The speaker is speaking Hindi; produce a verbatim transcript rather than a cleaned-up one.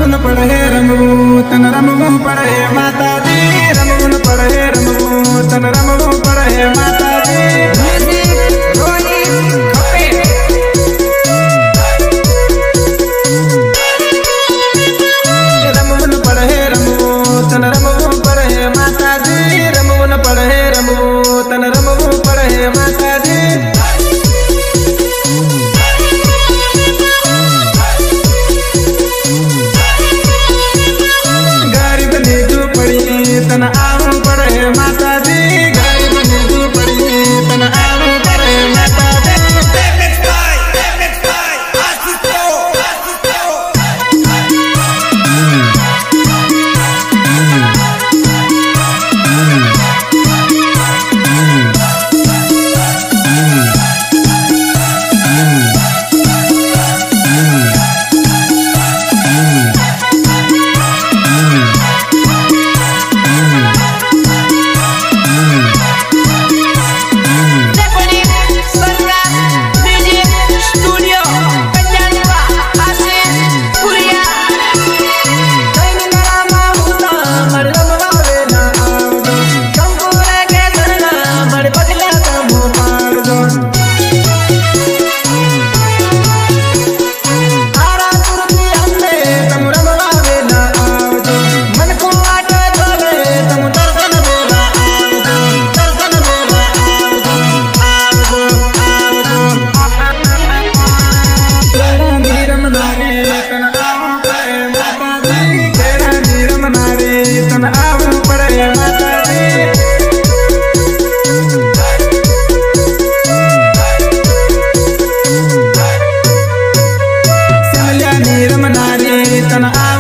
रमवन पढ़े रमवू तन रमवू पढ़े माता दी रमवन पढ़े रमवू तन रमवू पढ़े माता दी रमवन पढ़े रमवू तन रमवू पढ़े माता दी रमवन पढ़े रमवू तन रमवू पढ़े माता दी तन आऊ पढ़े माता दी गरीब नींदू पड़ी तन आऊ पढ़े माता दी तन